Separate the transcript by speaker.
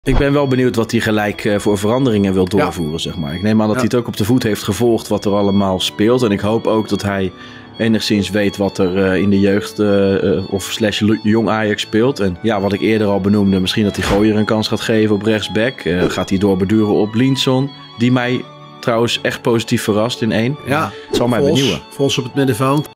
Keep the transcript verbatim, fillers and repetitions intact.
Speaker 1: Ik ben wel benieuwd wat hij gelijk uh, voor veranderingen wil doorvoeren, ja. zeg maar. Ik neem aan dat ja. hij het ook op de voet heeft gevolgd wat er allemaal speelt. En ik hoop ook dat hij enigszins weet wat er uh, in de jeugd uh, uh, of slash jong Ajax speelt. En ja, wat ik eerder al benoemde, misschien dat hij Gooier een kans gaat geven op rechtsback. Uh, gaat hij doorbeduren op Linson, die mij trouwens echt positief verrast in één.
Speaker 2: Ja,
Speaker 1: het zal mij
Speaker 2: Vos,
Speaker 1: benieuwen.
Speaker 2: Vos op het middenveld.